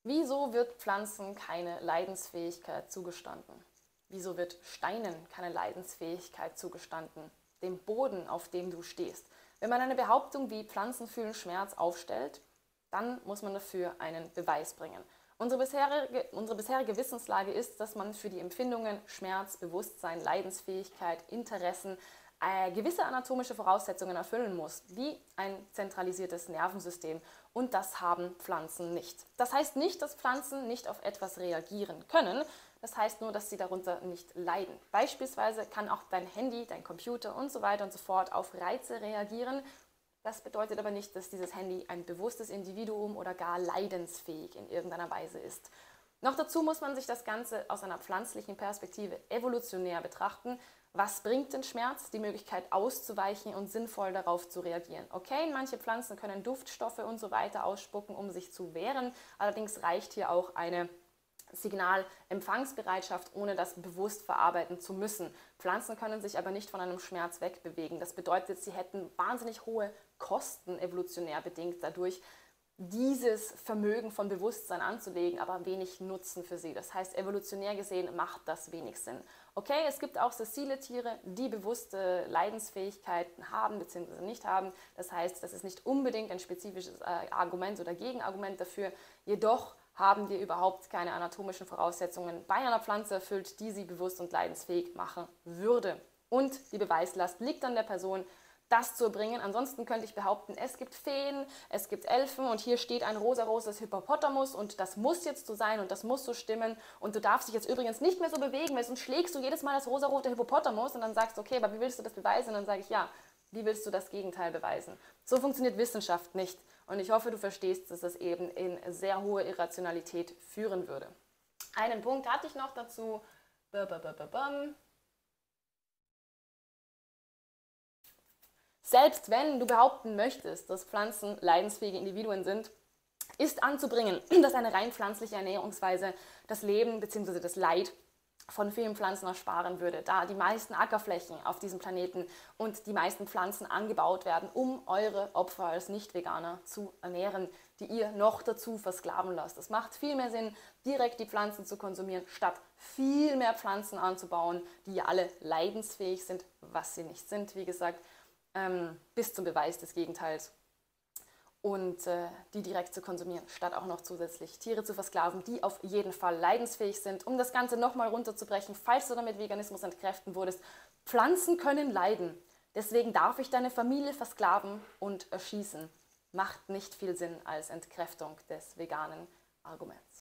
Wieso wird Pflanzen keine Leidensfähigkeit zugestanden? Wieso wird Steinen keine Leidensfähigkeit zugestanden? Dem Boden, auf dem du stehst. Wenn man eine Behauptung wie Pflanzen fühlen Schmerz aufstellt, dann muss man dafür einen Beweis bringen. Unsere bisherige Wissenslage ist, dass man für die Empfindungen Schmerz, Bewusstsein, Leidensfähigkeit, Interessen gewisse anatomische Voraussetzungen erfüllen muss, wie ein zentralisiertes Nervensystem. Und das haben Pflanzen nicht. Das heißt nicht, dass Pflanzen nicht auf etwas reagieren können. Das heißt nur, dass sie darunter nicht leiden. Beispielsweise kann auch dein Handy, dein Computer und so weiter und so fort auf Reize reagieren. Das bedeutet aber nicht, dass dieses Handy ein bewusstes Individuum oder gar leidensfähig in irgendeiner Weise ist. Noch dazu muss man sich das Ganze aus einer pflanzlichen Perspektive evolutionär betrachten. Was bringt den Schmerz? Die Möglichkeit auszuweichen und sinnvoll darauf zu reagieren. Okay, manche Pflanzen können Duftstoffe und so weiter ausspucken, um sich zu wehren. Allerdings reicht hier auch eine Signalempfangsbereitschaft, ohne das bewusst verarbeiten zu müssen. Pflanzen können sich aber nicht von einem Schmerz wegbewegen. Das bedeutet, sie hätten wahnsinnig hohe Kosten evolutionär bedingt dadurch, dieses Vermögen von Bewusstsein anzulegen, aber wenig Nutzen für sie. Das heißt, evolutionär gesehen macht das wenig Sinn. Okay, es gibt auch sessile Tiere, die bewusste Leidensfähigkeiten haben bzw. nicht haben. Das heißt, das ist nicht unbedingt ein spezifisches Argument oder Gegenargument dafür. Jedoch haben wir überhaupt keine anatomischen Voraussetzungen bei einer Pflanze erfüllt, die sie bewusst und leidensfähig machen würde. Und die Beweislast liegt an der Person, das zu erbringen. Ansonsten könnte ich behaupten, es gibt Feen, es gibt Elfen und hier steht ein rosaroses Hippopotamus und das muss jetzt so sein und das muss so stimmen und du darfst dich jetzt übrigens nicht mehr so bewegen, weil sonst schlägst du jedes Mal das rosarote Hippopotamus und dann sagst du, okay, aber wie willst du das beweisen? Und dann sage ich, ja, wie willst du das Gegenteil beweisen? So funktioniert Wissenschaft nicht und ich hoffe, du verstehst, dass das eben in sehr hohe Irrationalität führen würde. Einen Punkt hatte ich noch dazu. Selbst wenn du behaupten möchtest, dass Pflanzen leidensfähige Individuen sind, ist anzubringen, dass eine rein pflanzliche Ernährungsweise das Leben bzw. das Leid von vielen Pflanzen ersparen würde, da die meisten Ackerflächen auf diesem Planeten und die meisten Pflanzen angebaut werden, um eure Opfer als Nicht-Veganer zu ernähren, die ihr noch dazu versklaven lasst. Es macht viel mehr Sinn, direkt die Pflanzen zu konsumieren, statt viel mehr Pflanzen anzubauen, die ja alle leidensfähig sind, was sie nicht sind, wie gesagt, bis zum Beweis des Gegenteils. Und die direkt zu konsumieren, statt auch noch zusätzlich Tiere zu versklaven, die auf jeden Fall leidensfähig sind. Um das Ganze nochmal runterzubrechen, falls du damit Veganismus entkräften wurdest, Pflanzen können leiden. Deswegen darf ich deine Familie versklaven und erschießen. Macht nicht viel Sinn als Entkräftung des veganen Arguments.